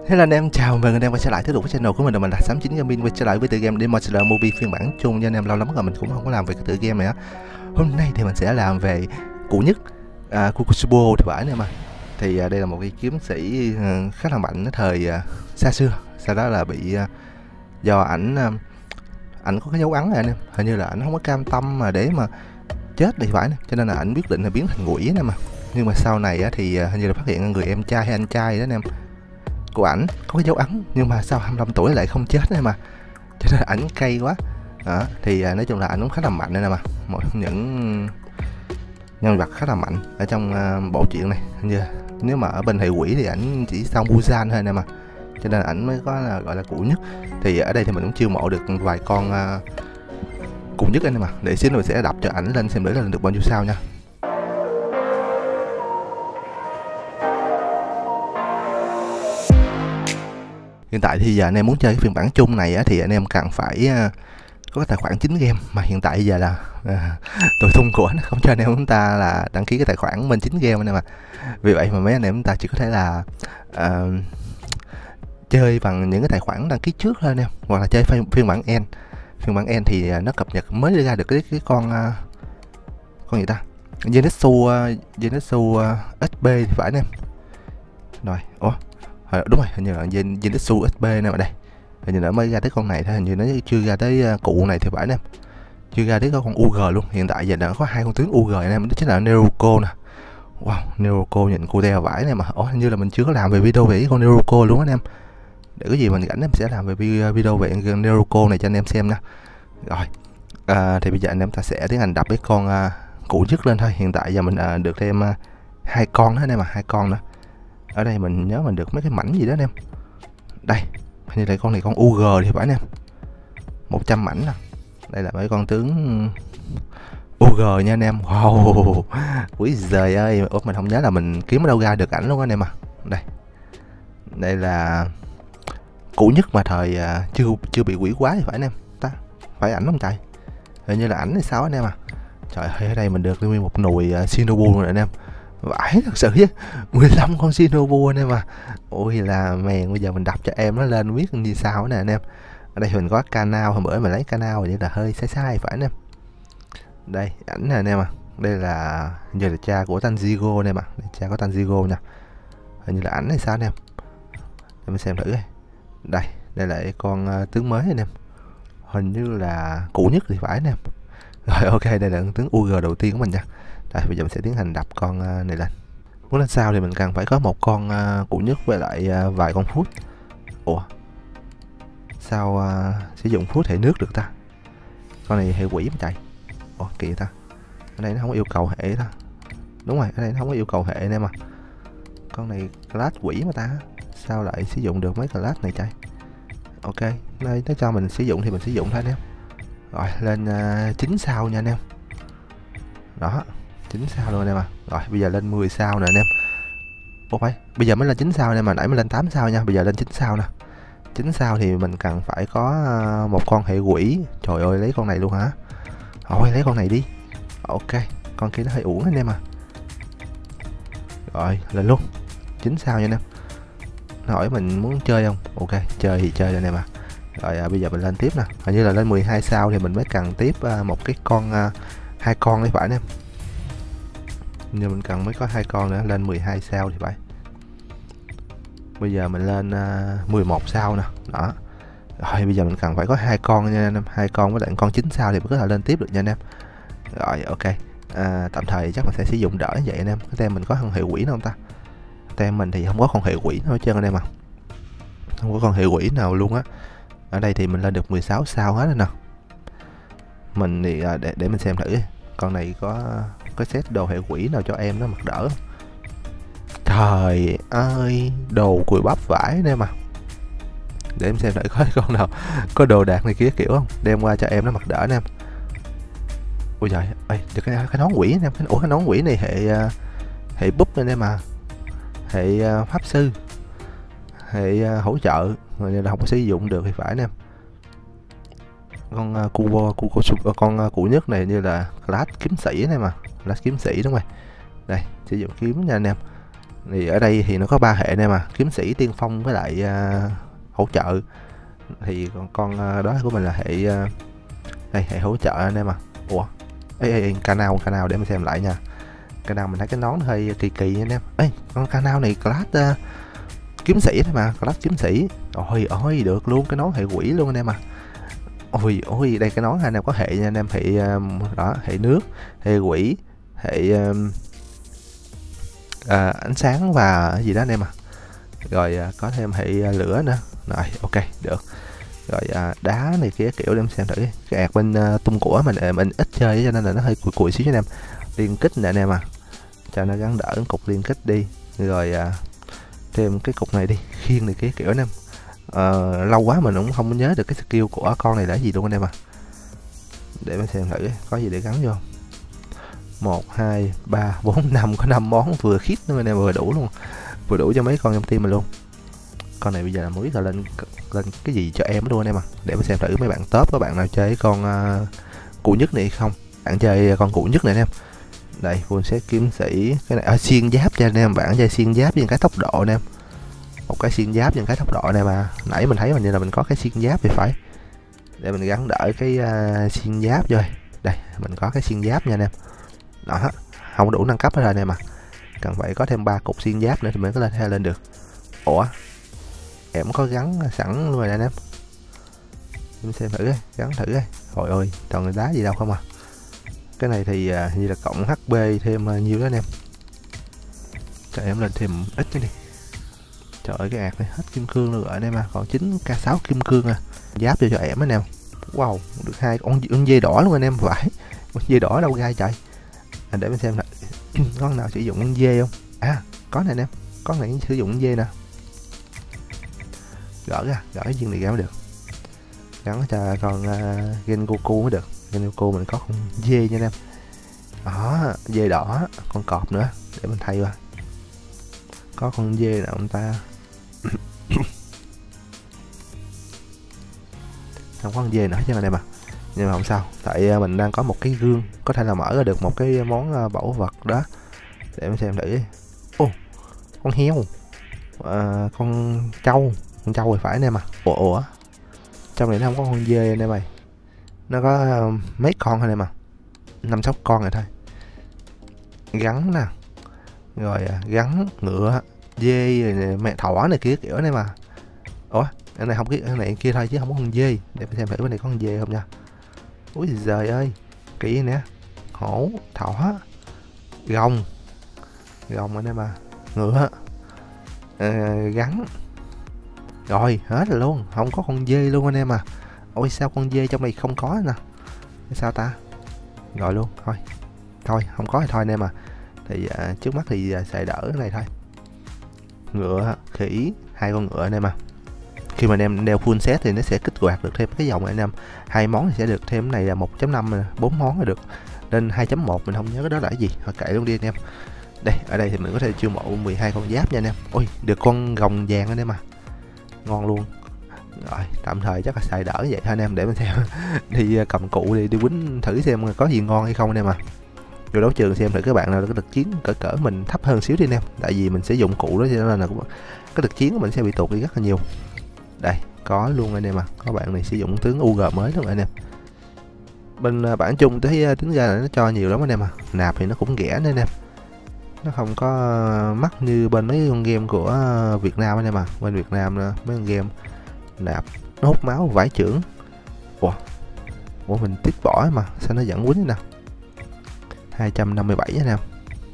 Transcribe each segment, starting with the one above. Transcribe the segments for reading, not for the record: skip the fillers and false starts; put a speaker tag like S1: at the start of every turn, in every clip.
S1: Hello anh em, chào mừng anh em quay trở lại tiếp tục với channel của mình. Mình là 89 Gaming, quay trở lại với tựa game Demon Slayer Movie phiên bản chung nha anh em. Lâu lắm rồi mình cũng không có làm về cái tựa game này á. Hôm nay thì mình sẽ làm về cụ nhất Kukushibo thì phải anh em. Thì đây là một cái kiếm sĩ khá là mạnh ở thời xa xưa. Sau đó là bị do ảnh có cái dấu ấn này anh em. Hình như là ảnh không có cam tâm mà để mà chết thì phải, cho nên là ảnh quyết định là biến thành quỷ nè mà. Nhưng mà sau này á, thì hình như là phát hiện người em trai hay anh trai đó anh em của ảnh có cái dấu ấn, nhưng mà sau 25 tuổi lại không chết này mà, cho nên ảnh cay quá. Thì nói chung là ảnh cũng khá là mạnh nè mà, một trong những nhân vật khá là mạnh ở trong bộ truyện này. Như nếu mà ở bên hệ quỷ thì ảnh chỉ sau Muzan thôi nè mà, cho nên ảnh mới có là gọi là cụ nhất. Thì ở đây thì mình cũng chiêu mộ được vài con cụ nhất anh em mà, để xíu mình sẽ đập cho ảnh lên xem thử là được bao nhiêu sao nha. Hiện tại thì giờ anh em muốn chơi cái phiên bản chung này á, thì anh em cần phải có cái tài khoản chính game, mà hiện tại giờ là tội thung của nó không cho anh em chúng ta là đăng ký cái tài khoản bên chính game này mà. Vì vậy mà mấy anh em chúng ta chỉ có thể là chơi bằng những cái tài khoản đăng ký trước thôi anh em, hoặc là chơi phiên bản N. Phiên bản N thì nó cập nhật mới ra được cái con gì ta, Zenitsu SB thì phải anh em. Rồi, đúng rồi, hình như là Zenitsu SB nè, ở đây hình như nó mới ra tới con này thôi, hình như nó chưa ra tới cụ này thì phải anh em, chưa ra tới có con UG luôn. Hiện tại giờ đã có hai con tướng UG anh em, đó chính là Neruko nè. Wow, Neruko nhìn cô đeo vải này mà. Hình như là mình chưa có làm về video về con Neruko luôn anh em. Để có gì mình rảnh em sẽ làm về video về Neruko này cho anh em xem nha. Rồi, thì bây giờ anh em ta sẽ tiến hành đập cái con cụ nhất lên thôi. Hiện tại giờ mình được thêm hai con nữa anh em, mà hai con nữa. Ở đây mình nhớ mình được mấy cái mảnh gì đó anh em. Đây, hình như là con này con UG thì phải anh em, 100 mảnh nè. Đây là mấy con tướng UG nha anh em. Wow, úi giời ơi, mình không nhớ là mình kiếm ở đâu ra được ảnh luôn anh em à. Đây là cụ nhất mà thời chưa bị quỷ quái thì phải anh em ta, phải ảnh không trời, hình như là ảnh hay sao anh em à. Trời ơi, ở đây mình được nguyên một nồi Shinobu rồi anh em, vãi thật sự chứ, 15 con Shinobu anh em à. Ôi là mèn, bây giờ mình đập cho em nó lên biết như sao nè anh em. Ở đây mình có canal, hôm bữa mình lấy canal vậy là hơi sai phải anh em. Đây ảnh nè anh em à, đây là giờ là cha của Tanjiro anh em à, cha của Tanjiro nha, hình như là ảnh hay sao anh em. Để mình xem thử đây. Đây là con tướng mới anh em, hình như là cụ nhất thì phải anh em. Rồi ok, đây là tướng UG đầu tiên của mình nha. Đây, bây giờ mình sẽ tiến hành đập con này lên. Muốn lên sao thì mình cần phải có một con cụ nhất với lại vài con phút. Ủa, sao sử dụng phút hệ nước được ta? Con này hệ quỷ mà chạy. Ủa kỳ ta, ở đây nó không có yêu cầu hệ ta. Đúng rồi, ở đây nó không có yêu cầu hệ anh em à. Con này class quỷ mà ta, sao lại sử dụng được mấy class này chạy? Ok, đây nó cho mình sử dụng thì mình sử dụng thôi anh em. Rồi lên 9 sao nha anh em. Đó, 9 sao luôn anh em à. Rồi bây giờ lên 10 sao nè anh em. Ok, bây giờ mới lên 9 sao anh em, mà nãy mới lên 8 sao nha. Bây giờ lên 9 sao nè. 9 sao thì mình cần phải có một con hệ quỷ. Trời ơi, lấy con này luôn hả? Thôi lấy con này đi. Ok, con kia nó hơi uổng anh em à. Rồi lên luôn 9 sao nha anh em. Nó hỏi mình muốn chơi không? Ok, chơi thì chơi anh em à. Rồi bây giờ mình lên tiếp nè. Hình như là lên 12 sao thì mình mới cần tiếp một cái con hai con đấy phải anh em. Nhưng mình cần mới có hai con nữa, lên 12 sao thì phải. Bây giờ mình lên 11 sao nè. Đó. Rồi bây giờ mình cần phải có hai con nha anh em, hai con với lại con 9 sao thì mới có thể lên tiếp được nha anh em. Rồi ok. Tạm thời chắc mình sẽ sử dụng đỡ vậy anh em. Cái tem mình có con hệ quỷ nào không ta? Tem mình thì không có con hệ quỷ nào hết trơn anh em à. Không có con hệ quỷ nào luôn á. Ở đây thì mình lên được 16 sao hết rồi nè. Mình thì để mình xem thử con này có set đồ hệ quỷ nào cho em nó mặc đỡ. Trời ơi, đồ cùi bắp vải anh em à. Để em xem thử có con nào có đồ đạc này kia kiểu không, đem qua cho em nó mặc đỡ anh em. Ôi trời ơi, được cái nón quỷ anh em. Cái nón quỷ này hệ búp anh em à, hệ pháp sư, hệ hỗ trợ, người là không có sử dụng được thì phải anh em. Con con cụ nhất này như là class kiếm sĩ này mà, class kiếm sĩ đúng rồi. Đây sử dụng kiếm nha anh em. Thì ở đây thì nó có 3 hệ anh em à, kiếm sĩ, tiên phong với lại hỗ trợ. Thì con đó của mình là hệ đây, hệ hỗ trợ anh em à. Ủa, ca nào để mình xem lại nha. Ca nào mình thấy cái nón hơi kỳ kỳ anh em. Ê, con ca nào này class kiếm sĩ thôi mà, class kiếm sĩ. Ôi được luôn, cái nón hệ quỷ luôn anh em à. Ôi đây cái nón anh em có hệ nha anh em, hệ đó, hệ nước, hệ quỷ, hệ ánh sáng và gì đó anh em à. Rồi có thêm hệ lửa nữa. Rồi ok được. Rồi đá này kia kiểu để em xem thử. Cái ạc bên tung của mình ít chơi cho nên là nó hơi cùi xíu cho anh em. Liên kích nè anh em à, cho nó gắn đỡ cục liên kích đi. Rồi thêm cái cục này đi, khiên này kia kiểu anh em. Lâu quá mình cũng không nhớ được cái skill của con này là gì luôn anh em à. Để mình xem thử có gì để gắn vô. 1, 2, 3, 4, 5, có 5 món vừa khít nữa anh em, vừa đủ luôn, vừa đủ cho mấy con trong team mình luôn. Con này bây giờ là mới biết là lên cái gì cho em luôn anh em à. Để mình xem thử mấy bạn top có bạn nào chơi con cụ nhất này không. Bạn chơi con cụ nhất này anh em. Đây full set kiếm sĩ, cái này xuyên giáp cho anh em, bạn chơi xuyên giáp với cái tốc độ anh em. Một cái xuyên giáp với cái tốc độ này mà nãy mình thấy hình như là mình có cái xuyên giáp thì phải. Để mình gắn đỡ cái xuyên giáp rồi. Đây mình có cái xuyên giáp nha anh em. Đó, không đủ nâng cấp rồi anh em à. Cần phải có thêm 3 cục xuyên giáp nữa thì mới có lên được. Ủa, em có gắn sẵn luôn rồi anh em. Mình xem thử coi, gắn thử coi. Trời ơi, toàn người đá gì đâu không à. Cái này thì như là cộng HP thêm nhiêu đó anh em. Cho em lên thêm ít cái đi. Trời ơi cái ạc này hết kim cương luôn rồi anh em à, còn 9k6 kim cương à. Giáp cho em anh em. Wow, được 2 con dê đỏ luôn anh em, phải. Con dê đỏ đâu ra trời. Để mình xem lại con nào sử dụng con dê không. À, có nè anh em, con này sử dụng con dê nè. Gỡ cái viên này ra mới được. Gắn cho con Gengoku mới được. Gengoku mình có con dê nha anh em. Đó, dê đỏ, con cọp nữa để mình thay qua. Có con dê nào ông ta. Không có con dê nữa chứ anh em à. Nhưng mà không sao, tại mình đang có một cái gương, có thể là mở ra được một cái món bảo vật đó. Để mình xem thử. Ô, con heo, con trâu thì phải anh em à. Ủa, trong này nó không có con dê anh em ơi, nó có mấy con anh em à, 5-6 con rồi thôi. Gắn nè, rồi gắn ngựa, dê, mẹ thỏ này kia kiểu này mà. Ủa, cái này không, cái này kia thôi chứ không có con dê. Để mình xem thử bên này có con dê không nha. Úi giời ơi, kỹ nè, hổ, thỏ, gồng anh em à, ngựa, gắn. Rồi hết rồi luôn, không có con dê luôn anh em à. Ôi sao con dê trong này không có nè, sao ta. Rồi luôn, thôi không có thì thôi anh em à. Thì trước mắt thì xài đỡ cái này thôi. Ngựa, khỉ, 2 con ngựa anh em à. Khi mà anh em đeo full set thì nó sẽ kích hoạt được thêm cái dòng này anh em. 2 món thì sẽ được thêm, cái này là 1.5, 4 món là được lên 2.1, mình không nhớ cái đó là cái gì, thôi kệ luôn đi anh em. Đây, ở đây thì mình có thể chiêu mộ 12 con giáp nha anh em. Ôi, được con gồng vàng anh em à, ngon luôn. Rồi, tạm thời chắc là xài đỡ vậy thôi anh em. Để mình xem đi cầm cụ đi quýnh thử xem có gì ngon hay không anh em à. Vô đấu trường xem thử các bạn nào có lực chiến cỡ mình thấp hơn xíu đi anh em. Tại vì mình sẽ dùng cụ đó cho nên là cái lực chiến của mình sẽ bị tụt đi rất là nhiều. Đây, có luôn anh em à, có bạn này sử dụng tướng UG mới luôn anh em. Bên bản chung thấy tính ra là nó cho nhiều lắm anh em à. Nạp thì nó cũng rẻ nữa anh em, nó không có mắc như bên mấy con game của Việt Nam anh em à. Bên Việt Nam mấy con game nạp nó hút máu vải trưởng. Ủa mình tiếp bỏ mà sao nó vẫn quýnh nè. 257 anh em.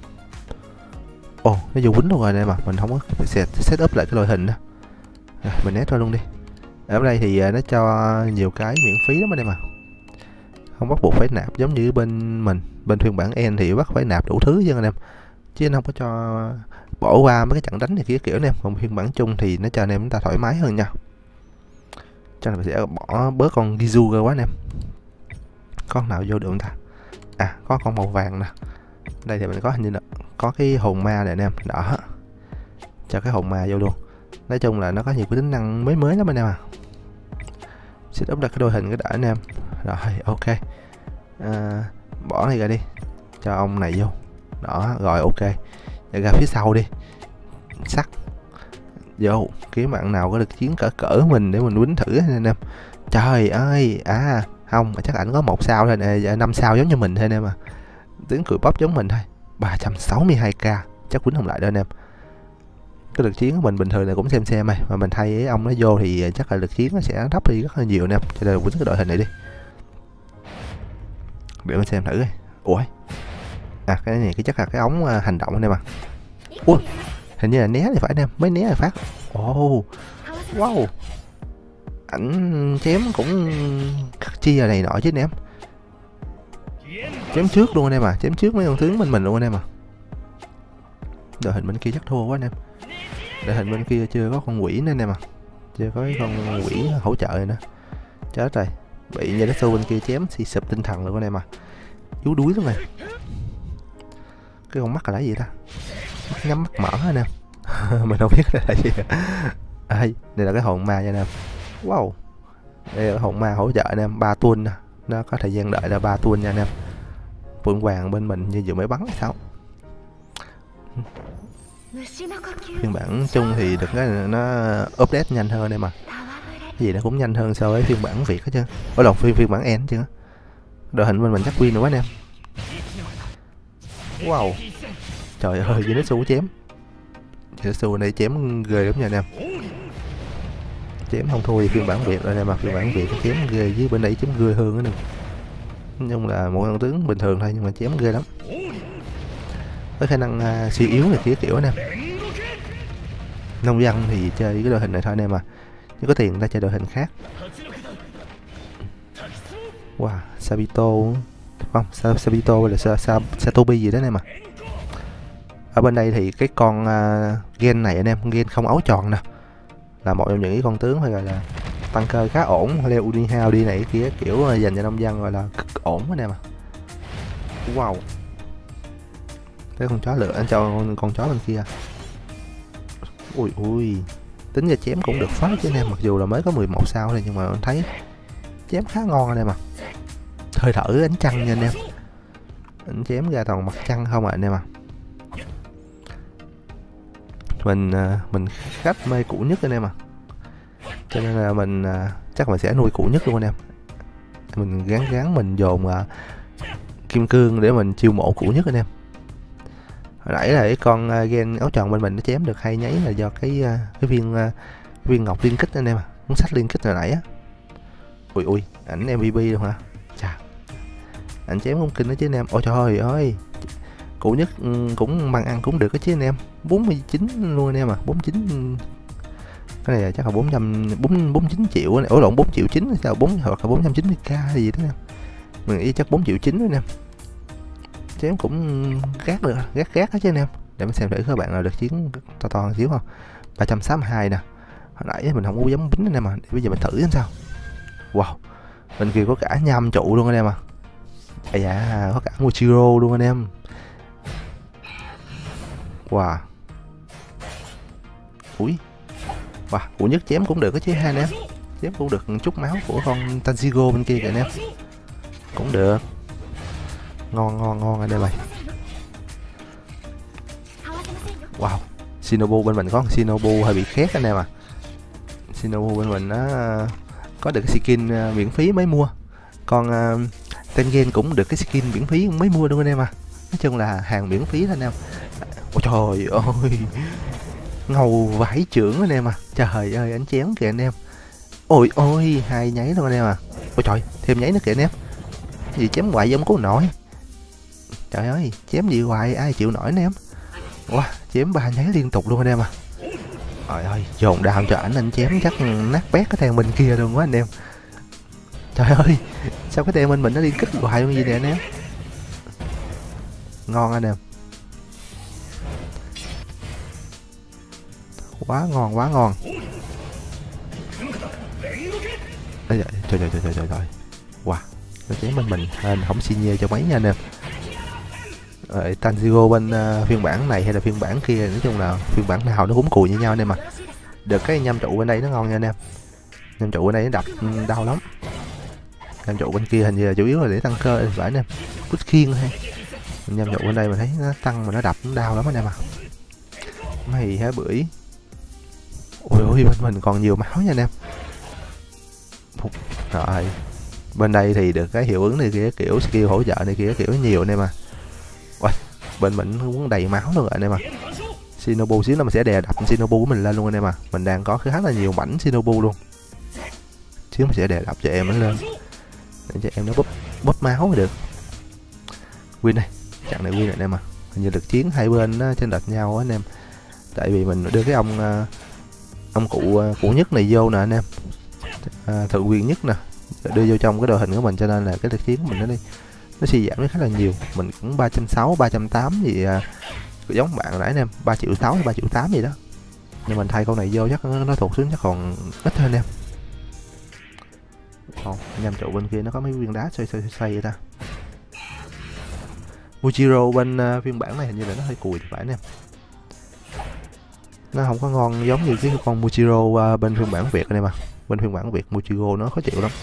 S1: Ồ, nó vô quýnh luôn rồi anh em à, mình không có set up lại cái loại hình đó. Mình nét ra luôn đi. Ở đây thì nó cho nhiều cái miễn phí lắm anh em à, không bắt buộc phải nạp giống như bên mình. Bên phiên bản N thì bắt phải nạp đủ thứ chứ anh em, chứ nó không có cho bỏ qua mấy cái trận đánh này kia kiểu anh em. Còn phiên bản chung thì nó cho anh em chúng ta thoải mái hơn nha. Cho nên mình sẽ bỏ bớt con Gizu ra quá anh em. Con nào vô được không ta. À, có con màu vàng nè. Đây thì mình có hình như là có cái hồn ma này anh em. Đó, cho cái hồn ma vô luôn. Nói chung là nó có nhiều cái tính năng mới lắm anh em à. Set up đặt cái đôi hình cái đã anh em. Rồi ok, bỏ này ra đi, cho ông này vô. Đó, rồi ok, để ra phía sau đi. sắt vô kiếm bạn nào có lực chiến cỡ cỡ mình để mình quýnh thử anh em. Trời ơi, không mà chắc ảnh có 1 sao thôi nè, 5 sao giống như mình thôi anh em. Tiếng cười bóp giống mình thôi. 362k chắc quýnh không lại đâu anh em. Cái lực chiến của mình bình thường là cũng xem này, mà mình thay cái ông nó vô thì chắc là lực chiến nó sẽ thấp đi rất là nhiều anh em. Cho nên quýnh cái đội hình này đi để mình xem thử coi. Ủa, cái này chắc là cái ống hành động anh em. Ui, hình như là né thì phải anh em, mới né là phát. Wow, ảnh chém cũng khắc chia này nọ chứ anh em. Chém trước luôn anh em chém trước mấy con tướng mình luôn anh em Đội hình bên kia chắc thua quá anh em. Đội hình bên kia chưa có con quỷ nữa anh em chưa có cái con quỷ hỗ trợ này nữa. Chết rồi, bị Zenitsu bên kia chém thì sụp tinh thần luôn anh em yếu đuối luôn này. Cái con mắt là cái gì ta? Mắt nhắm mắt mở anh em. Mình không biết là gì. Đây là cái hồn ma nha anh em. Wow, đây là hồn ma hỗ trợ anh em, 3 tuần nó có thời gian đợi là 3 tuần nha anh em. Phượng hoàng bên mình như vừa mới bắn hay sao. Phiên bản chung thì được cái nó update nhanh hơn đây cái gì nó cũng nhanh hơn so với phiên bản Việt hết chứ. Ở đầu phiên bản N chứ. Đội hình bên mình chắc win nữa quá anh em. Wow, trời ơi, Zenitsu chém. Zenitsu này chém ghê lắm nha anh em. Chém không thua gì phiên bản Việt rồi nè phiên bản Việt chém ghê, với bên đây chém ghê hơn nữa nè. Nhưng là một con tướng bình thường thôi nhưng mà chém ghê lắm. Có khả năng suy yếu này kia kiểu anh em. Nông dân thì chơi cái đội hình này thôi anh em nhưng có tiền ta chơi đội hình khác. Wow, Sabito không, Sabito hay là Satobi gì đó anh em Ở bên đây thì cái con gen này anh em, gen không áo tròn nè, là một trong những cái con tướng phải gọi là tăng cơ khá ổn. Leo Unihow đi này kia kiểu dành cho nông dân gọi là cực ổn anh em Wow, cái con chó lửa anh cho con chó bên kia. Ui, tính ra chém cũng được phết chứ anh em, mặc dù là mới có 11 sao thôi nhưng mà anh thấy chém khá ngon anh em Hơi thở ánh trăng nha anh em. Anh chém ra toàn mặt trăng không anh em Mình khách mê cũ nhất anh em cho nên là mình chắc mình sẽ nuôi cũ nhất luôn anh em. Mình gắng mình dồn kim cương để mình chiêu mộ cũ nhất anh em. Hồi nãy là cái con gen áo tròn bên mình nó chém được 2 nháy là do cái viên ngọc liên kích anh em muốn sách liên kích hồi nãy Ui, ảnh MVP luôn hả? Chà, ảnh chém không kinh đó chứ anh em. Ôi trời ơi, cũ nhất cũng bằng ăn cũng được đó chứ anh em. 49 luôn anh em 49. Cái này chắc là 49 triệu này. Ủa lộn, 4 triệu 9 sao, hoặc là 490k hay gì đó anh em. Mình nghĩ chắc 4 triệu 9 đó anh em. Chém cũng gác được, gác đó chứ anh em. Để mình xem thử các bạn nào được chiến to xíu không. 362 nè. Hồi nãy mình không có dám bính anh em để bây giờ mình thử xem sao. Wow, bên kia có cả nham trụ luôn anh em dạ, có cả Mochiro luôn anh em. Wow. Ui. Wow, của nhất chém cũng được đó chứ hai anh em. Chém cũng được chút máu của con Tanjiro bên kia kìa anh em. Cũng được. Ngon anh em ơi. Wow, Shinobu bên mình có con Shinobu hơi bị khét anh em Shinobu bên mình nó có được cái skin miễn phí mới mua. Còn Tengen cũng được cái skin miễn phí mới mua luôn anh em Nói chung là hàng miễn phí anh em. Ôi trời ơi, ngầu vải trưởng anh em Trời ơi, anh chém kìa anh em. Ôi, 2 nháy luôn anh em Ôi trời, thêm nháy nữa kìa anh em. Gì chém hoài giống cố nổi. Trời ơi, chém gì hoài ai chịu nổi anh em. Wow, chém 3 nháy liên tục luôn anh em Trời ơi, dồn đào cho anh chém chắc nát bét cái thằng bên kia luôn quá anh em. Trời ơi, sao cái tem bên mình nó liên kích hoài luôn gì nè anh em. Ngon anh em. Quá ngon. Trời. Wow, nó chém bên mình nên không xin nhê cho mấy nha anh em. Tanjiro bên phiên bản này hay là phiên bản kia, nói chung là phiên bản nào nó cũng cùi như nhau anh em Được cái nhâm trụ bên đây nó ngon nha anh em. Nhâm trụ bên đây nó đập đau lắm. Nhâm trụ bên kia hình như là chủ yếu là để tăng cơ phải anh em. Quýt khiên hay. Nhâm trụ bên đây mình thấy nó tăng mà nó đập nó đau lắm anh em Mày hả bưởi. Ôi ôi, bên mình còn nhiều máu nha anh em. Rồi, bên đây thì được cái hiệu ứng này kia, kiểu skill hỗ trợ này kia kiểu nhiều anh em à. Ôi, bên mình cũng đầy máu luôn rồi anh em à. Shinobu xíu là mình sẽ đè đập Shinobu của mình lên luôn anh em à. Mình đang có khá là nhiều mảnh Shinobu luôn. Xíu mình sẽ đè đập cho em nó lên, để cho em nó búp máu mới được. Win này, trận này win này anh em à. Hình như lực chiến hai bên nó trên lệch nhau á anh em. Tại vì mình đưa cái ông cụ nhất này vô nè anh em, thượng quyền nhất nè, đưa vô trong cái đội hình của mình, cho nên là cái lực chiến của mình nó suy giảm khá là nhiều. Mình cũng 360, 380 gì giống bạn nãy anh em, 3,6 triệu, 3,8 triệu gì đó. Nhưng mình thay con này vô chắc nó thuộc xuống chắc còn ít hơn anh em. Nhằm trụ bên kia nó có mấy viên đá xoay vậy ta. Mujiro bên phiên bản này hình như là nó hơi cùi thì phải anh em. Nó không có ngon giống như cái con Mujiro bên phiên bản Việt anh em à. Bên phiên bản Việt Mujiro nó khó chịu lắm.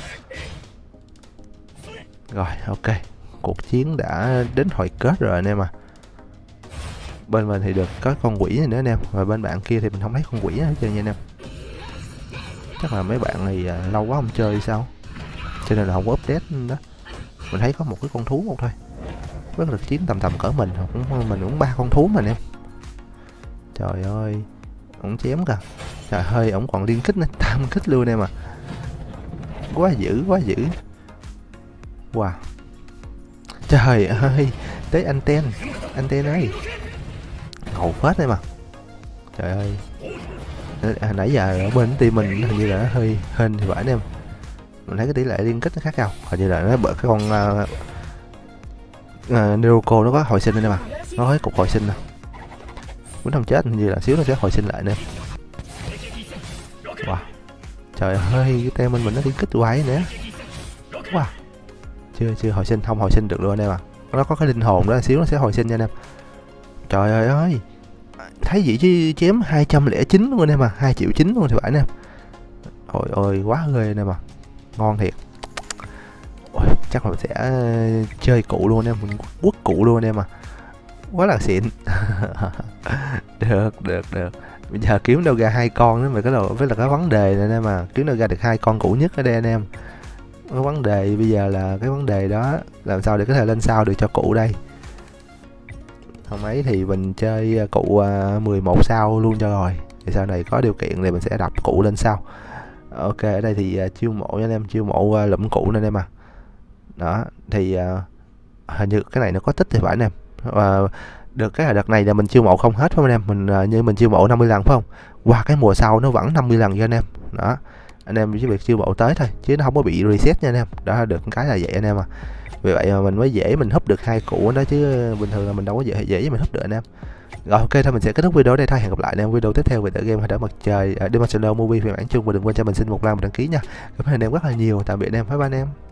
S1: Rồi ok, cuộc chiến đã đến hồi kết rồi anh em à. Bên mình thì được có con quỷ này nữa anh em, và bên bạn kia thì mình không thấy con quỷ hết trơn nha anh em. Chắc là mấy bạn này lâu quá không chơi hay sao, cho nên là không có update đó. Mình thấy có một cái con thú một thôi, với lực chiến tầm cỡ mình cũng 3 con thú mà anh em. Trời ơi, ổng chém kìa. Trời ơi, ổng còn liên kích nữa, 8 kích luôn em à. Quá dữ, quá dữ. Wow. Trời ơi, tới anten ơi. Ngầu phết em à. Trời ơi. Nãy giờ ở bên team mình hình như là nó hơi hên thì phải anh em. Mình thấy cái tỷ lệ liên kích nó khá cao. Hình như là nó bởi cái con Neruko nó có hồi sinh anh em à. Nó có cục hồi sinh nè. Muốn không chết hình như là xíu nó sẽ hồi sinh lại nè. Wow. Trời ơi, cái tem mình nó liên kích quái nữa. Wow. Chưa hồi sinh, không hồi sinh được luôn anh em à. Nó có cái linh hồn đó, xíu nó sẽ hồi sinh nha anh em. Trời ơi, thấy gì chứ chém 209 luôn anh em à, 2,9 triệu luôn thì phải anh em. Ôi ôi, quá ghê anh em à. Ngon thiệt. Ôi, chắc là mình sẽ chơi cụ luôn anh em, mình quất cụ luôn anh em à. Quá là xịn. Được. Bây giờ kiếm đâu ra 2 con nữa mà cái đầu với là cái vấn đề này anh em à, kiếm đâu ra được 2 con cụ nhất ở đây anh em. Cái vấn đề bây giờ là cái vấn đề đó làm sao để có thể lên sao được cho cụ đây. Hôm ấy thì mình chơi cụ 11 sao luôn cho rồi, thì sau này có điều kiện thì mình sẽ đập cụ lên sao. Ok, ở đây thì chiêu mộ nha anh em, chiêu mộ lụm cụ nên em à. Đó thì hình như cái này nó có tích thì phải anh em. Được cái là đợt này là mình chiêu mộ không hết phải không anh em, mình như mình chiêu mộ 50 lần phải không, qua cái mùa sau nó vẫn 50 lần cho anh em. Đó, anh em chỉ việc chiêu mộ tới thôi chứ nó không có bị reset nha anh em. Đó, được cái là vậy anh em à. Vì vậy mà mình mới dễ mình húp được 2 cụ đó, chứ bình thường là mình đâu có dễ mình húp được anh em. Rồi ok thôi, mình sẽ kết thúc video ở đây thôi. Hẹn gặp lại anh em video tiếp theo về tựa game Hải Đảo Mặt Trời Dimensional Movie phiên bản chung, và đừng quên cho mình xin một like và đăng ký nha. Cảm ơn anh em rất là nhiều. Tạm biệt anh em, bye bye anh em.